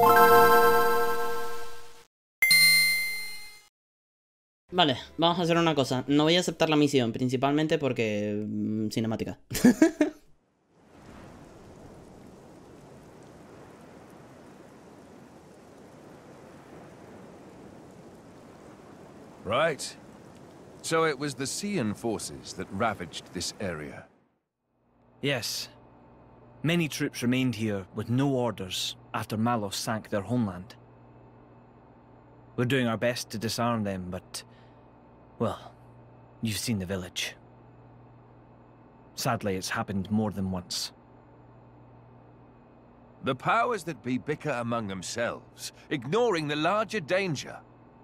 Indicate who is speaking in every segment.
Speaker 1: Vale, vamos a hacer una cosa. No voy a aceptar la misión, principalmente porque... cinemática.
Speaker 2: Right. So it was the Sion forces that ravaged this area.
Speaker 3: Yes. Many troops remained here with no orders after Malos sank their homeland. We're doing our best to disarm them, but... well, you've seen the village. Sadly, it's happened more than once.
Speaker 2: The powers that be bicker among themselves, ignoring the larger danger.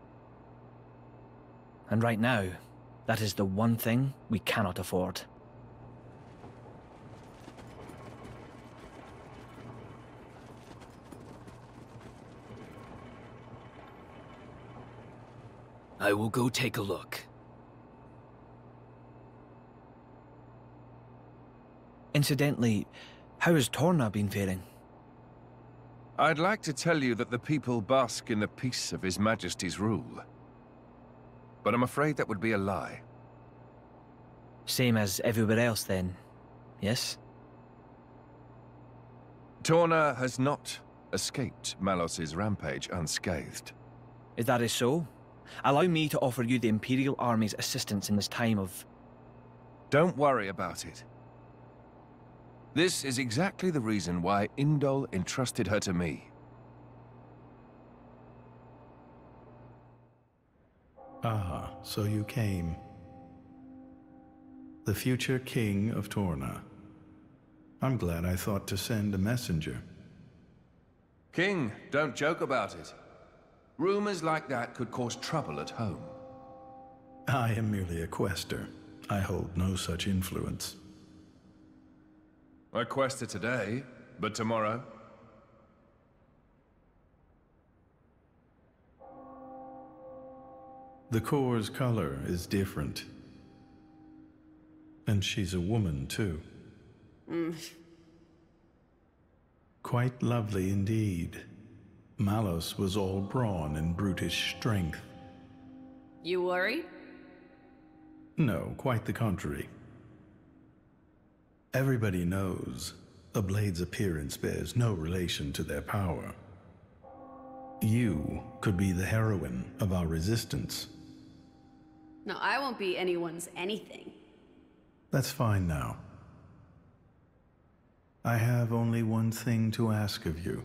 Speaker 3: And right now, that is the one thing we cannot afford.
Speaker 4: I will go take a look.
Speaker 3: Incidentally, how has Torna been faring?
Speaker 2: I'd like to tell you that the people bask in the peace of His Majesty's rule. But I'm afraid that would be a lie.
Speaker 3: Same as everywhere else then, yes?
Speaker 2: Torna has not escaped Malos's rampage unscathed.
Speaker 3: If that is so, allow me to offer you the Imperial Army's assistance in this time of...
Speaker 2: Don't worry about it. This is exactly the reason why Indol entrusted her to me.
Speaker 5: Ah, so you came. The future king of Torna. I'm glad I thought to send a messenger.
Speaker 2: King, don't joke about it. Rumors like that could cause trouble at home.
Speaker 5: I am merely a quester. I hold no such influence.
Speaker 2: I quested today, but tomorrow?
Speaker 5: The core's color is different. And she's a woman, too. Quite lovely indeed. Malos was all brawn and brutish strength.
Speaker 6: You worried?
Speaker 5: No, quite the contrary. Everybody knows a blade's appearance bears no relation to their power. You could be the heroine of our resistance.
Speaker 6: No, I won't be anyone's anything.
Speaker 5: That's fine now. I have only one thing to ask of you.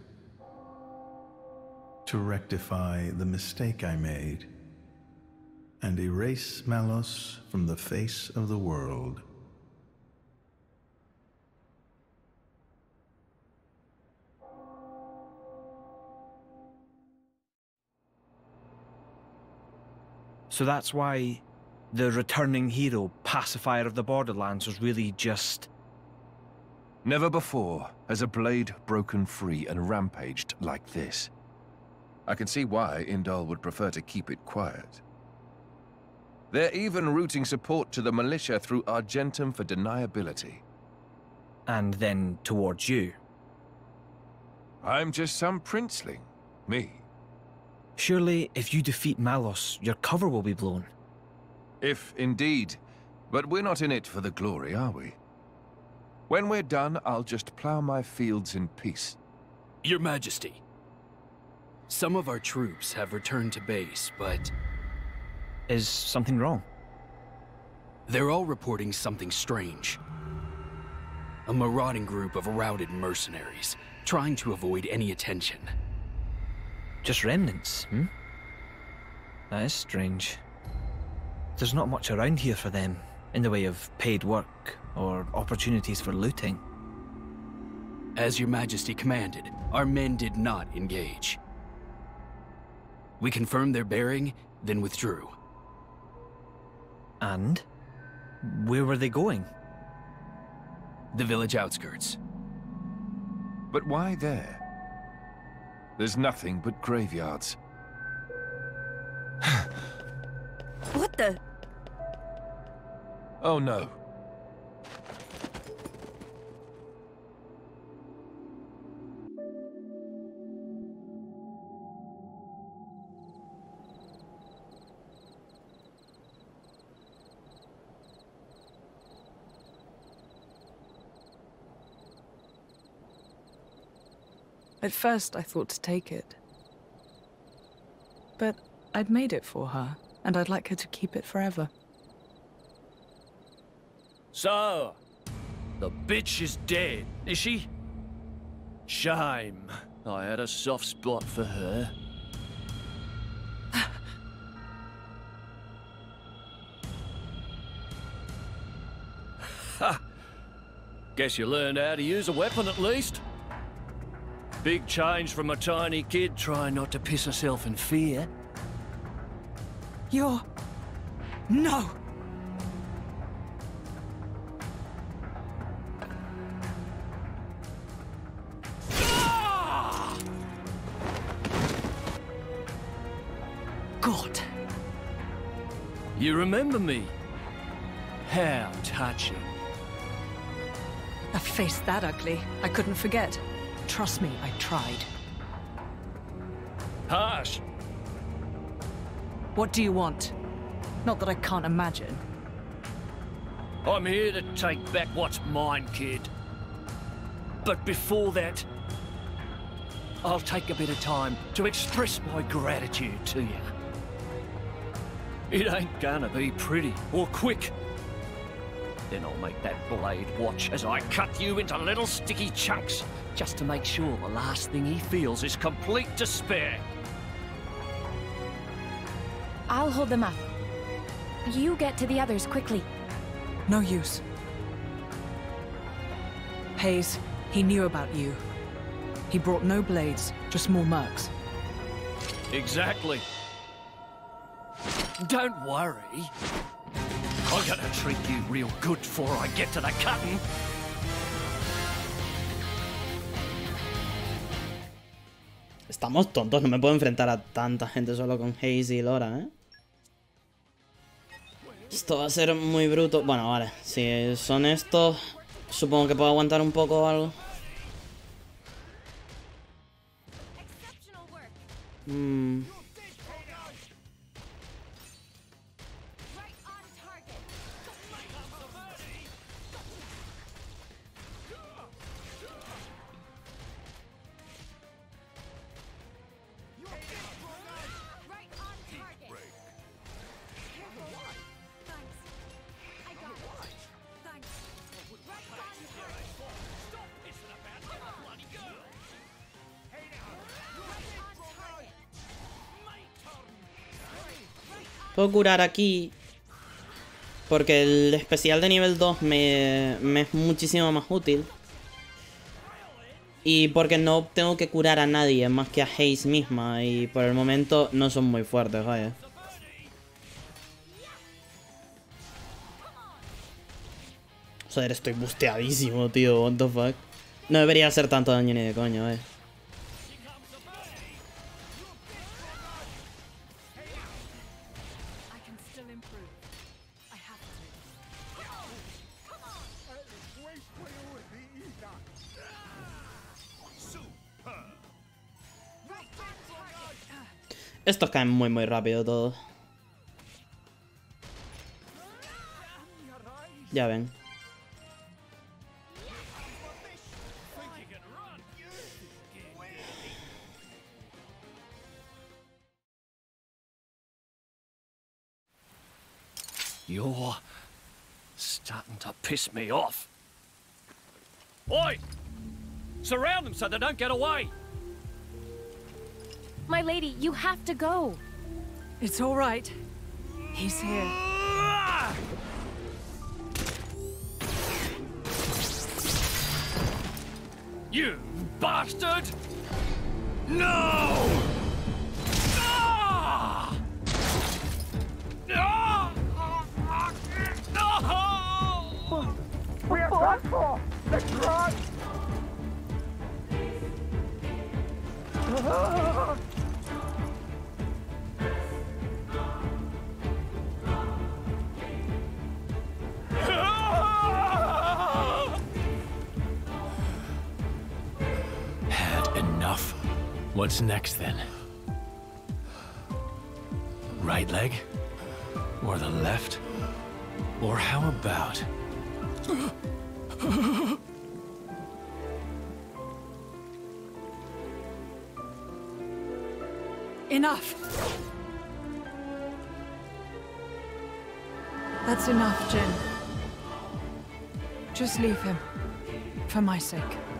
Speaker 5: To rectify the mistake I made and erase Malos from the face of the world.
Speaker 3: So that's why the returning hero, pacifier of the Borderlands, was really just...
Speaker 2: Never before has a blade broken free and rampaged like this. I can see why Indol would prefer to keep it quiet. They're even routing support to the militia through Argentum for deniability.
Speaker 3: And then towards you.
Speaker 2: I'm just some princeling. Me.
Speaker 3: Surely, if you defeat Malos, your cover will be blown.
Speaker 2: If indeed. But we're not in it for the glory, are we? When we're done, I'll just plow my fields in peace.
Speaker 4: Your Majesty. Some of our troops have returned to base, but...
Speaker 3: Is something wrong?
Speaker 4: They're all reporting something strange. A marauding group of routed mercenaries, trying to avoid any attention.
Speaker 3: Just remnants, hmm? That is strange. There's not much around here for them, in the way of paid work or opportunities for looting.
Speaker 4: As your Majesty commanded, our men did not engage. We confirmed their bearing, then withdrew.
Speaker 3: And? Where were they going?
Speaker 4: The village outskirts.
Speaker 2: But why there? There's nothing but graveyards.
Speaker 6: What the?
Speaker 2: Oh no.
Speaker 7: At first, I thought to take it. But I'd made it for her, and I'd like her to keep it forever.
Speaker 3: So, the bitch is dead, is she? Shame. I had a soft spot for her. Ha! Guess you learned how to use a weapon at least. Big change from a tiny kid trying not to piss herself in fear.
Speaker 7: You're... No! God.
Speaker 3: You remember me? How touching.
Speaker 7: A face that ugly, I couldn't forget. Trust me, I tried.
Speaker 3: Harsh.
Speaker 7: What do you want? Not that I can't imagine.
Speaker 3: I'm here to take back what's mine, kid. But before that, I'll take a bit of time to express my gratitude to you. It ain't gonna be pretty or quick. Then I'll make that blade watch as I cut you into little sticky chunks, just to make sure the last thing he feels is complete despair.
Speaker 8: I'll hold them up. You get to the others quickly.
Speaker 7: No use. Hayes, he knew about you. He brought no blades, just more mercs.
Speaker 3: Exactly. Don't worry. I'm gonna treat you real good before I get to the cutting.
Speaker 1: Estamos tontos, no me puedo enfrentar a tanta gente solo con Hayes y Laura, ¿eh? Esto va a ser muy bruto. Bueno, vale, si son estos, supongo que puedo aguantar un poco o algo. Puedo curar aquí, porque el especial de nivel 2 me es muchísimo más útil. Y porque no tengo que curar a nadie más que a Hayes misma. Y por el momento no son muy fuertes, vaya. Joder, estoy busteadísimo, tío. What the fuck. No debería hacer tanto daño ni de coño, vaya. Estos caen muy rápido todos. Ya ven.
Speaker 3: You're starting to piss me off. Oi! Surround them so they don't get away!
Speaker 8: My lady, you have to go.
Speaker 7: It's all right. He's here.
Speaker 3: You bastard! No! Ah! Ah! No!
Speaker 9: We are done for! Let's run!
Speaker 10: Had enough. What's next then? Right leg? Or the left? Or how about...
Speaker 7: Enough! That's enough, Jin. Just leave him. For my sake.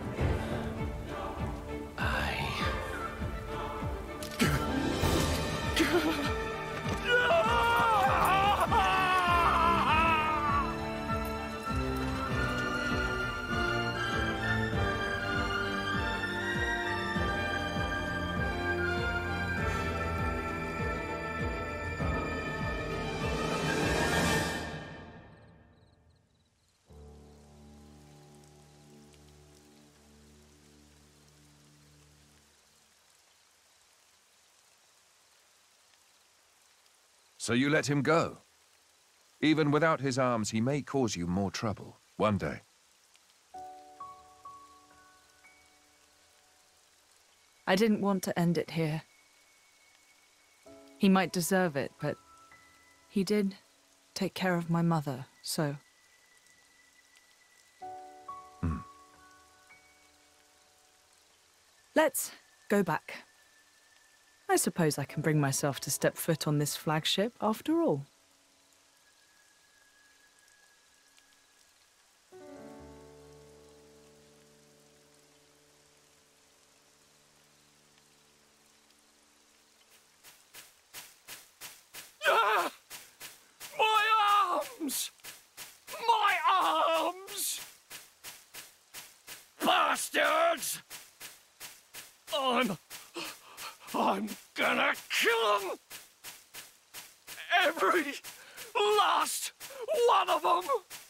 Speaker 2: So you let him go? Even without his arms, he may cause you more trouble one day.
Speaker 7: I didn't want to end it here. He might deserve it, but he did take care of my mother, so... Let's go back. I suppose I can bring myself to step foot on this flagship after all.
Speaker 9: My arms! My arms! Bastards! I'm gonna kill them! Every last one of them!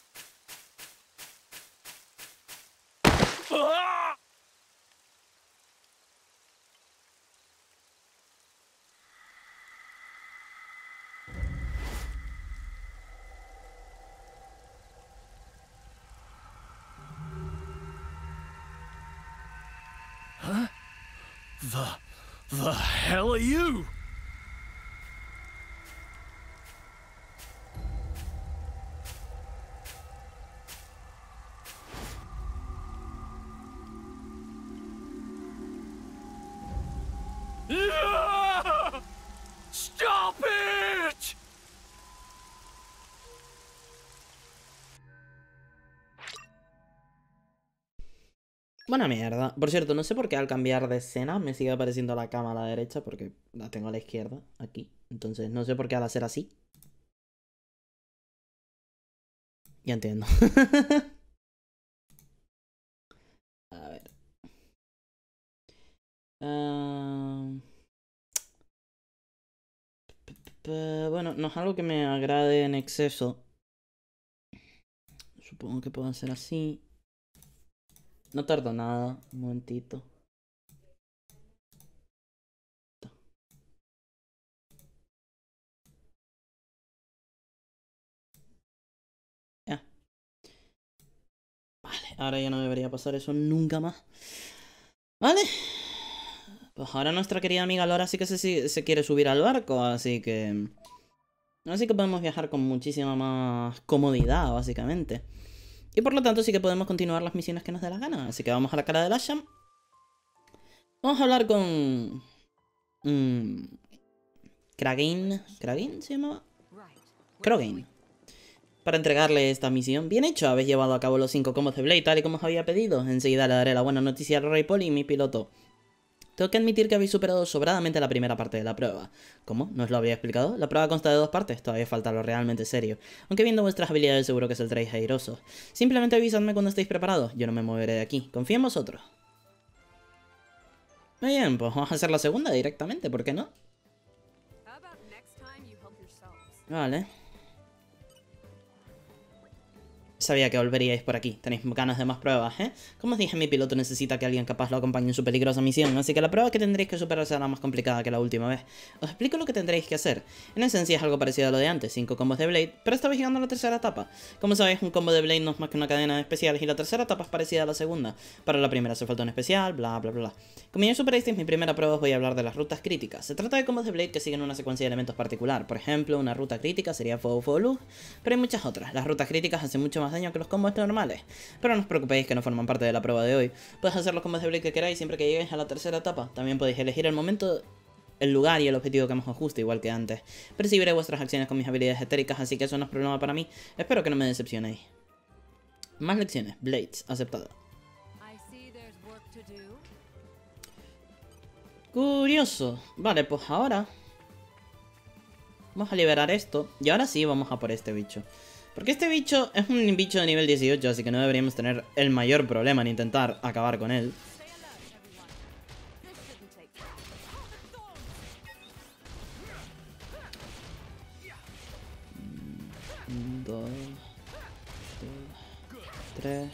Speaker 9: Ah!
Speaker 10: Huh? The hell are you?
Speaker 9: Stop it!
Speaker 1: Buena mierda. Por cierto, no sé por qué al cambiar de escena me sigue apareciendo la cama a la derecha porque la tengo a la izquierda, aquí. Entonces no sé por qué al hacer así. Ya entiendo. A ver. Bueno, no es algo que me agrade en exceso. Supongo que puedo hacer así. No tardo nada, un momentito. Ya. Vale, ahora ya no debería pasar eso nunca más. Vale. Pues ahora nuestra querida amiga Laura sí que se quiere subir al barco, así que... Así que podemos viajar con muchísima más comodidad, básicamente. Y por lo tanto sí que podemos continuar las misiones que nos dé la gana. Así que vamos a la cara del Asham. Vamos a hablar con... Kragain. ¿Kragain se llamaba? Kragain. Para entregarle esta misión. Bien hecho, habéis llevado a cabo los 5 combos de Blade tal y como os había pedido. Enseguida le daré la buena noticia al Rey Paul y mi piloto. Tengo que admitir que habéis superado sobradamente la primera parte de la prueba. ¿Cómo? ¿No os lo habría explicado? La prueba consta de 2 partes, todavía falta lo realmente serio. Aunque viendo vuestras habilidades seguro que saldréis airosos. Simplemente avisadme cuando estéis preparados, yo no me moveré de aquí. Confío en vosotros. Muy bien, pues vamos a hacer la segunda directamente, ¿por qué no? Vale. Sabía que volveríais por aquí. Tenéis ganas de más pruebas, ¿eh? Como os dije, mi piloto necesita que alguien capaz lo acompañe en su peligrosa misión, así que la prueba que tendréis que superar será más complicada que la última vez. Os explico lo que tendréis que hacer. En esencia es algo parecido a lo de antes, 5 combos de Blade, pero esta vez llegando a la tercera etapa. Como sabéis, un combo de Blade no es más que una cadena de especiales y la tercera etapa es parecida a la segunda. Para la primera hace falta un especial, bla bla bla. Como ya superasteis mi primera prueba, os voy a hablar de las rutas críticas. Se trata de combos de Blade que siguen una secuencia de elementos particular. Por ejemplo, una ruta crítica sería fuego, fuego, luz, pero hay muchas otras. Las rutas críticas hacen mucho más daño que los combos normales, pero no os preocupéis que no forman parte de la prueba de hoy. Podéis hacer los combos de Blade que queráis siempre que lleguéis a la tercera etapa. También podéis elegir el momento el lugar y el objetivo que más os guste, igual que antes. Percibiré vuestras acciones con mis habilidades etéricas, así que eso no es problema para mí. Espero que no me decepcionéis. Más lecciones. Blades. Aceptado. Curioso. Vale, pues ahora vamos a liberar esto. Y ahora sí vamos a por este bicho. Porque este bicho es un bicho de nivel 18, así que no deberíamos tener el mayor problema en intentar acabar con él. Dos, tres.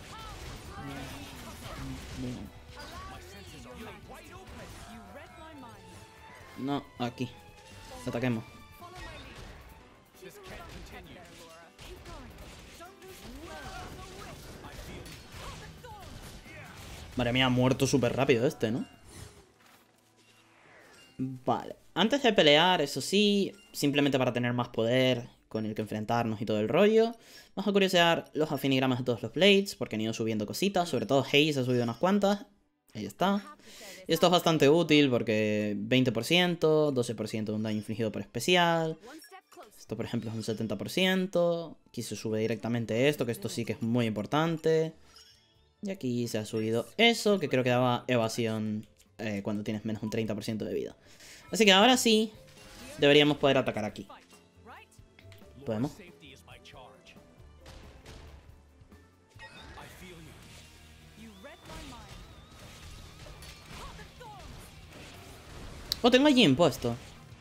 Speaker 1: No, aquí. Ataquemos. Madre mía, ha muerto súper rápido este, ¿no? Vale. Antes de pelear, eso sí, simplemente para tener más poder con el que enfrentarnos y todo el rollo, vamos a curiosear los afinigramas de todos los Blades, porque han ido subiendo cositas, sobre todo Haze ha subido unas cuantas. Ahí está. Y esto es bastante útil porque 20%, 12% de un daño infligido por especial. Esto, por ejemplo, es un 70%. Aquí se sube directamente esto, que esto sí que es muy importante. Y aquí se ha subido eso, que creo que daba evasión cuando tienes menos de un 30% de vida. Así que ahora sí, deberíamos poder atacar aquí. ¿Podemos? Oh, tengo allí impuesto.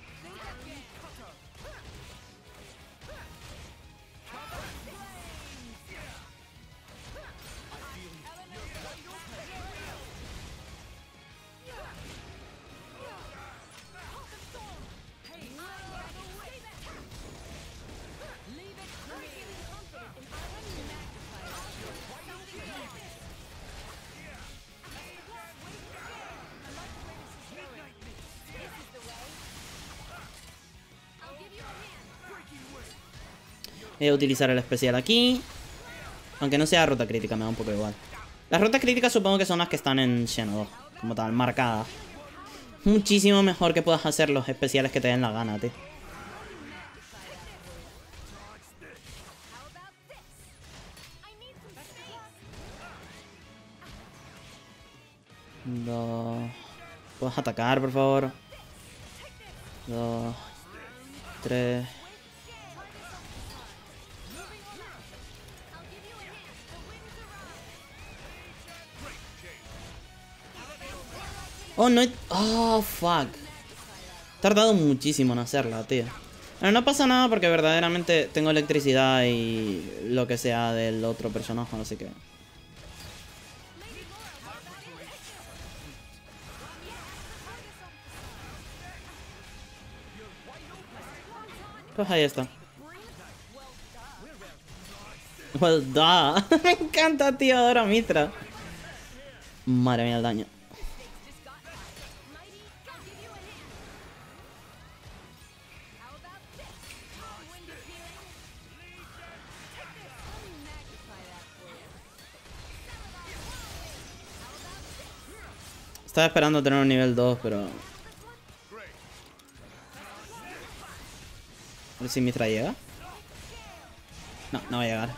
Speaker 1: Voy a utilizar el especial aquí. Aunque no sea ruta crítica, me da un poco igual. Las rutas críticas supongo que son las que están en Xeno 2, como tal, marcadas. Muchísimo mejor que puedas hacer los especiales que te den la gana, tío. Dos. ¿Puedes atacar, por favor? 2, 3. Oh, no he... Oh, fuck. He tardado muchísimo en hacerla, tío. Pero no pasa nada porque verdaderamente tengo electricidad y lo que sea del otro personaje, así que... Pues ahí está. Well done. Me encanta, tío. Ahora Mitra. Madre mía, el daño. Estaba esperando tener un nivel 2, pero... A ver si Mitra llega. No, no va a llegar.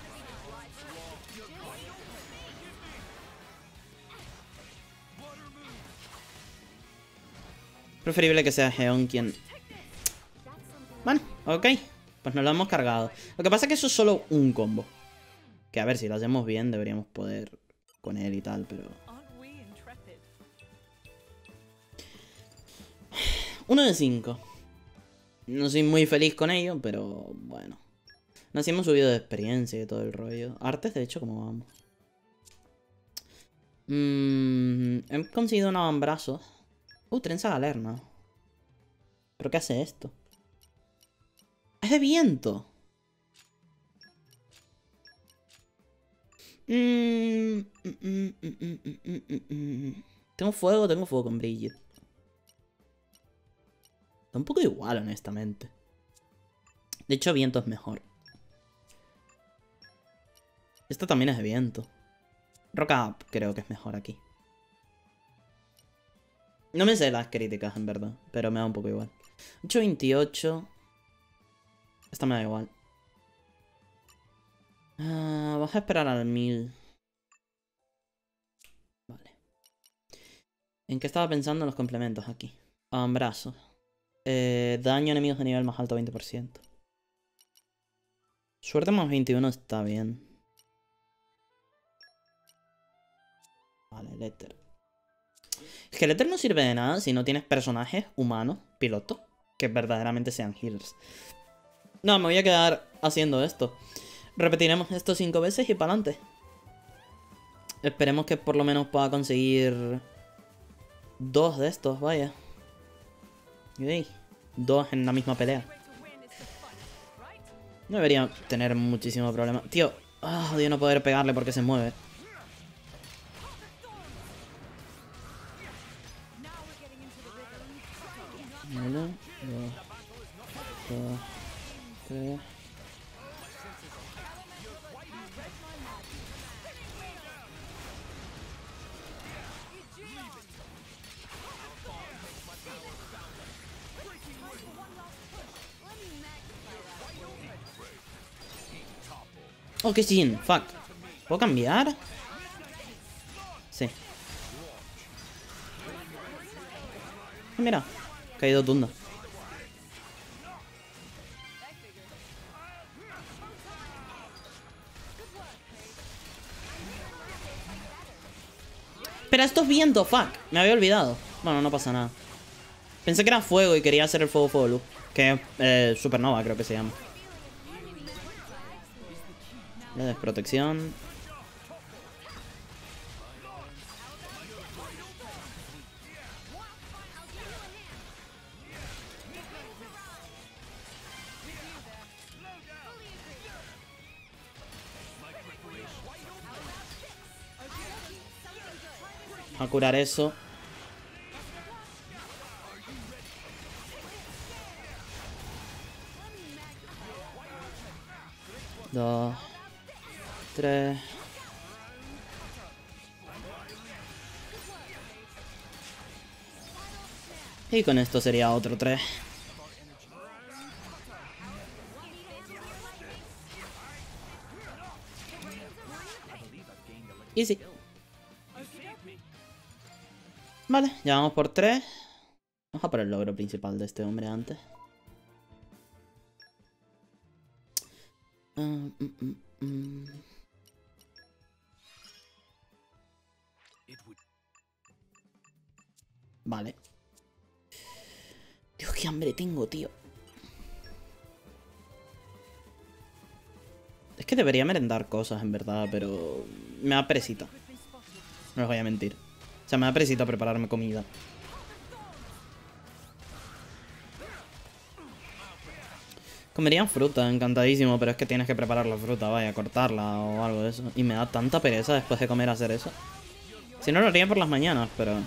Speaker 1: Preferible que sea Geon quien... Bueno, ok. Pues nos lo hemos cargado. Lo que pasa es que eso es solo un combo. Que a ver, si lo hacemos bien deberíamos poder con él y tal, pero... 1 de 5. No soy muy feliz con ello, pero bueno. Nos hemos subido de experiencia y todo el rollo. Artes, de hecho, ¿cómo vamos? He conseguido un avambrazo. Trenza galerna. ¿Pero qué hace esto? ¡Es de viento! Tengo fuego con Brigitte. Está un poco igual, honestamente. De hecho, viento es mejor. Esto también es de viento. Rock Up creo que es mejor aquí. No me sé las críticas, en verdad, pero me da un poco igual. 828. Esta me da igual. Vamos a esperar al 1000. Vale. ¿En qué estaba pensando en los complementos aquí? Brazo. Daño a enemigos de nivel más alto 20%. Suerte más 21 está bien. Vale, el éter. Es que el éter no sirve de nada si no tienes personajes humanos, pilotos, que verdaderamente sean healers. No, me voy a quedar haciendo esto. Repetiremos esto 5 veces y para adelante. Esperemos que por lo menos pueda conseguir 2 de estos, vaya. Y 2 en la misma pelea. No debería tener muchísimo problema. Tío, odio no poder pegarle porque se mueve. Vale, 2, 3. Oh, qué sin, fuck. ¿Puedo cambiar? Sí. Mira, ha caído tunda. Espera, esto es viento, fuck. Me había olvidado. Bueno, no pasa nada. Pensé que era fuego y quería hacer el fuego luz. Que es supernova, creo que se llama. La desprotección. A curar eso. Dos. 3. Y con esto sería otro 3. Easy. Vale, ya vamos por 3. Vamos a por el logro principal de este hombre antes. Vale. Dios, qué hambre tengo, tío. Es que debería merendar cosas, en verdad, pero me da perecita. No os voy a mentir. O sea, me da perecita prepararme comida. Comería fruta, encantadísimo, pero es que tienes que preparar la fruta, vaya, cortarla o algo de eso. Y me da tanta pereza después de comer hacer eso. Si no, lo haría por las mañanas, pero...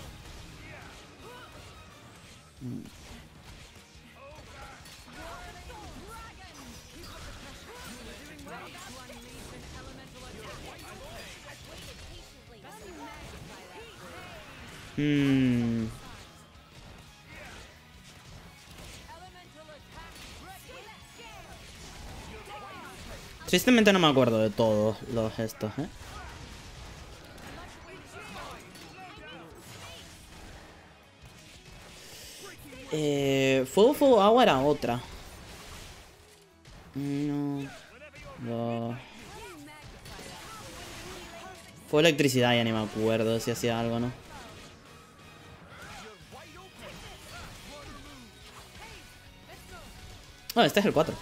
Speaker 1: Tristemente no me acuerdo de todos los gestos, Fuego, fuego, agua era otra. 1, 2. Fue electricidad, ya ni me acuerdo si hacía algo o no. Oh, este es el 4.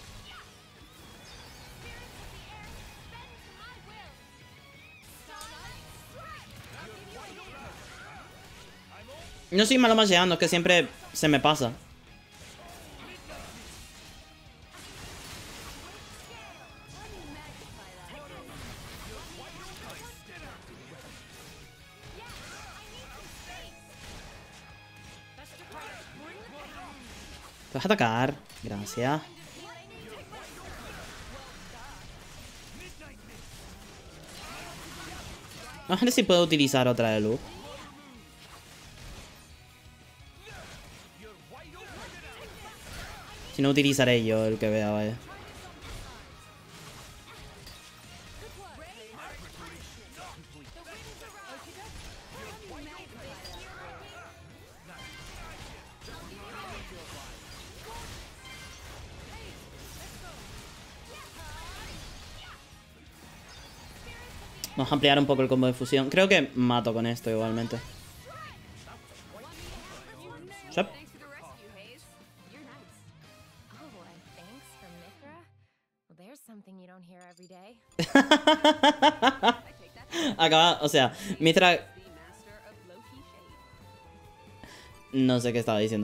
Speaker 1: No soy malo masheando, es que siempre se me pasa. Te vas a atacar. Gracias. No sé si puedo utilizar otra de luz. Si no, utilizaré yo el que vea, vaya. Vamos a ampliar un poco el combo de fusión. Creo que mato con esto igualmente. Yep. Acaba, o sea, Mithra... No sé qué estaba diciendo.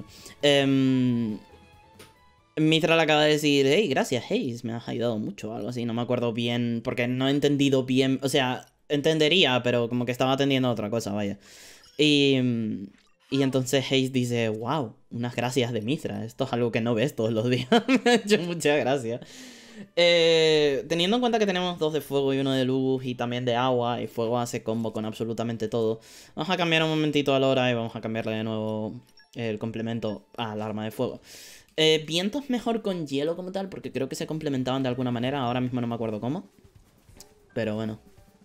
Speaker 1: Mithra le acaba de decir, hey, gracias, Hayes, me has ayudado mucho o algo así. No me acuerdo bien, porque no he entendido bien. O sea, entendería, pero como que estaba atendiendo a otra cosa, vaya. Y entonces Hayes dice, wow, unas gracias de Mithra. Esto es algo que no ves todos los días. Me ha hecho muchas gracias. Teniendo en cuenta que tenemos 2 de fuego y 1 de luz y también de agua, y fuego hace combo con absolutamente todo, vamos a cambiar un momentito a Lora y vamos a cambiarle de nuevo el complemento al arma de fuego. Viento es mejor con hielo como tal, porque creo que se complementaban de alguna manera, ahora mismo no me acuerdo cómo, pero bueno.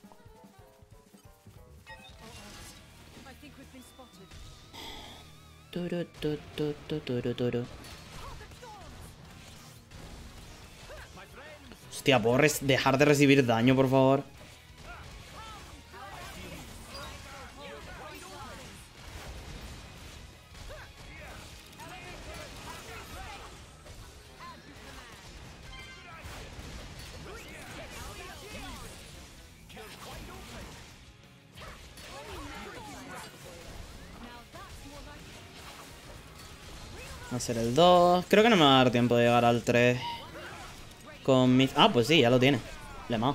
Speaker 1: Hostia, ¿puedo dejar de recibir daño, por favor? Voy a hacer el 2. Creo que no me va a dar tiempo de llegar al 3. Con mi... Ah, pues sí, ya lo tiene. Le mao.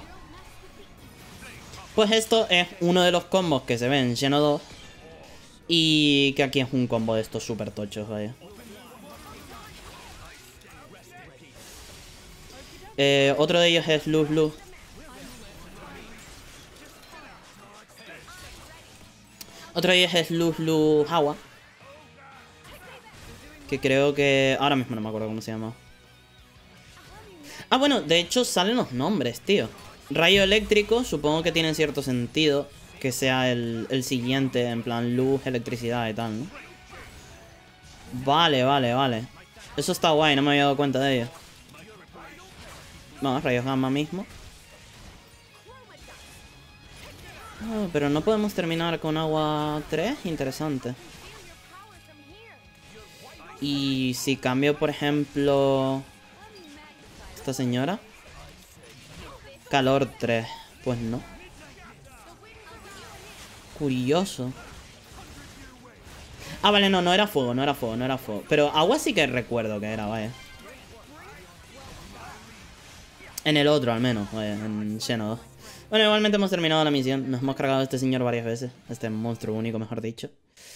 Speaker 1: Pues esto es uno de los combos que se ven en Xeno 2. Y que aquí es un combo de estos super tochos, vaya. Otro de ellos es Luz Luz. Otro de ellos es Luz Luz Agua. Que creo que... Ahora mismo no me acuerdo cómo se llama. Ah, bueno, de hecho salen los nombres, tío. Rayo eléctrico, supongo que tiene cierto sentido que sea el siguiente, en plan luz, electricidad y tal, ¿no? Vale, vale, vale. Eso está guay, no me había dado cuenta de ello. Vamos, rayos gamma mismo. Oh, pero no podemos terminar con agua 3, interesante. Y si cambio, por ejemplo... Esta señora. Calor 3. Pues no. Curioso. Ah, vale, no era fuego, no era fuego, no era fuego. Pero agua sí que recuerdo que era, vaya. En el otro, al menos, vaya, en Xeno 2. Bueno, igualmente hemos terminado la misión. Nos hemos cargado a este señor varias veces. Este monstruo único, mejor dicho.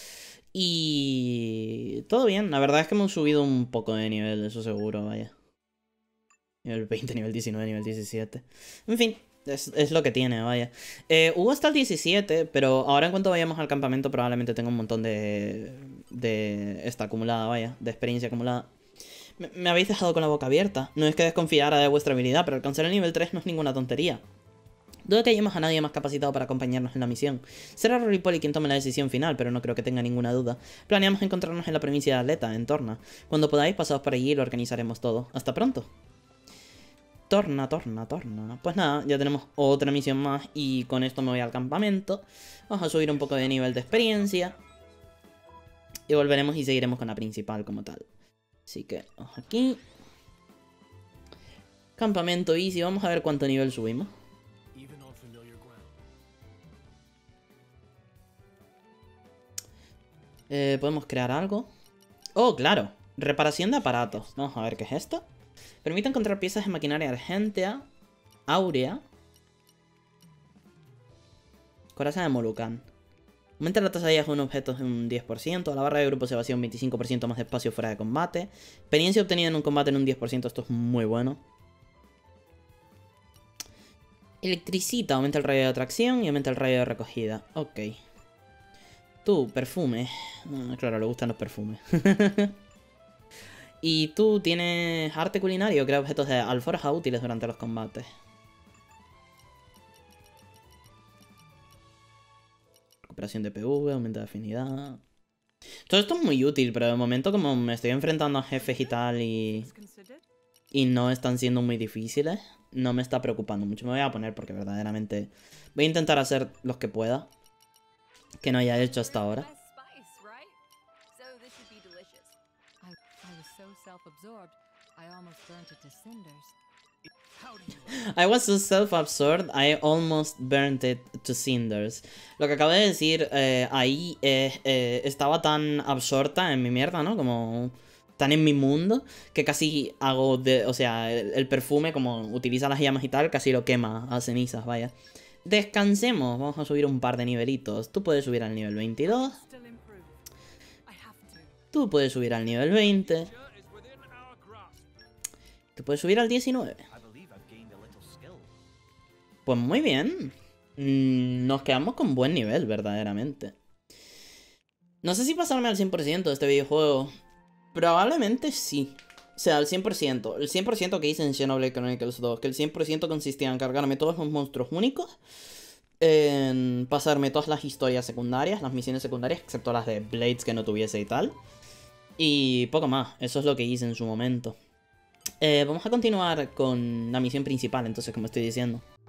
Speaker 1: Y... todo bien. La verdad es que hemos subido un poco de nivel, eso seguro, vaya. Nivel 20, nivel 19, nivel 17. En fin, es lo que tiene, vaya. Hubo hasta el 17, pero ahora en cuanto vayamos al campamento probablemente tenga un montón de esta acumulada, vaya. De experiencia acumulada. Me habéis dejado con la boca abierta. No es que desconfiara de vuestra habilidad, pero alcanzar el nivel 3 no es ninguna tontería. Dudo que hayamos a nadie más capacitado para acompañarnos en la misión. Será Rory Polly quien tome la decisión final, pero no creo que tenga ninguna duda. Planeamos encontrarnos en la provincia de Atleta, en Torna. Cuando podáis, pasaos por allí y lo organizaremos todo. Hasta pronto. Torna. Pues nada, ya tenemos otra misión más y con esto me voy al campamento. Vamos a subir un poco de nivel de experiencia. Y volveremos y seguiremos con la principal como tal. Así que, vamos aquí. Campamento easy, vamos a ver cuánto nivel subimos. ¿Podemos crear algo? Oh, claro. Reparación de aparatos. Vamos a ver qué es esto. Permite encontrar piezas de maquinaria argentea, áurea. Coraza de Molucán. Aumenta la tasa de hallazgo de objetos en un 10%. A la barra de grupo se vacía un 25% más de espacio fuera de combate. Experiencia obtenida en un combate en un 10%. Esto es muy bueno. Electricita. Aumenta el radio de atracción y aumenta el radio de recogida. Ok. Tú, perfume. Claro, le gustan los perfumes. Y tú tienes arte culinario, crea objetos de alforja útiles durante los combates. Recuperación de PV, aumento de afinidad. Todo esto es muy útil, pero de momento como me estoy enfrentando a jefes y tal y no están siendo muy difíciles, no me está preocupando mucho. Me voy a poner porque verdaderamente voy a intentar hacer los que pueda, que no haya hecho hasta ahora. I was so self-absorbed, I almost burnt it to cinders. Lo que acabo de decir ahí es, estaba tan absorta en mi mierda, ¿no? Como tan en mi mundo, que casi hago de... O sea, el perfume, como utiliza las llamas y tal, casi lo quema a cenizas, vaya. Descansemos, vamos a subir un par de nivelitos. Tú puedes subir al nivel 22. Tú puedes subir al nivel 20. Tú puedes subir al 19. Pues muy bien. Nos quedamos con buen nivel, verdaderamente. No sé si pasarme al 100% de este videojuego. Probablemente sí. O sea, al 100%. El 100% que hice en Xenoblade Chronicles 2. Que el 100% consistía en cargarme todos los monstruos únicos. En pasarme todas las historias secundarias, las misiones secundarias, excepto las de Blades que no tuviese y tal. Y poco más. Eso es lo que hice en su momento. Vamos a continuar con la misión principal, entonces, como estoy diciendo.